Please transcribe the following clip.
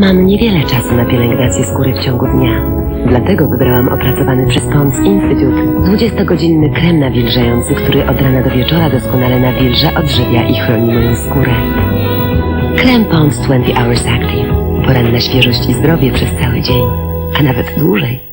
Mam niewiele czasu na pielęgnację skóry w ciągu dnia. Dlatego wybrałam opracowany przez Pond's Institute 20-godzinny krem nawilżający, który od rana do wieczora doskonale nawilża, odżywia i chroni moją skórę. Krem Pond's 20 Hours Active. Poranna świeżość i zdrowie przez cały dzień, a nawet dłużej.